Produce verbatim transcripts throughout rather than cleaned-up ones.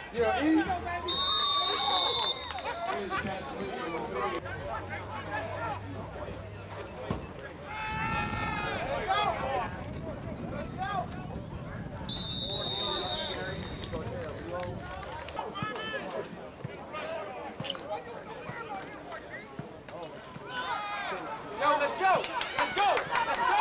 Yeah, E. Yo, let's go! Let's go! Let's go!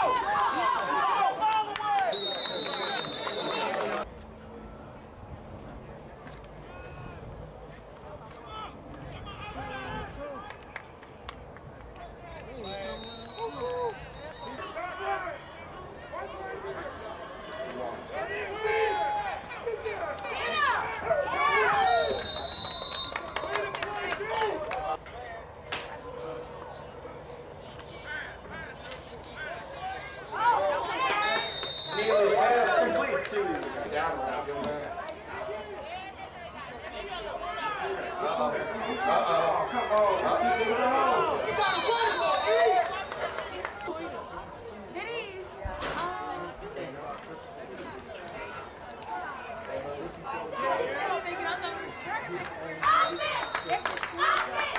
Neely's pass complete to Dallas now going back. Uh-oh. Uh-oh. Come on. You got one more, E! Did he? She didn't even get on the return. Offense! Offense!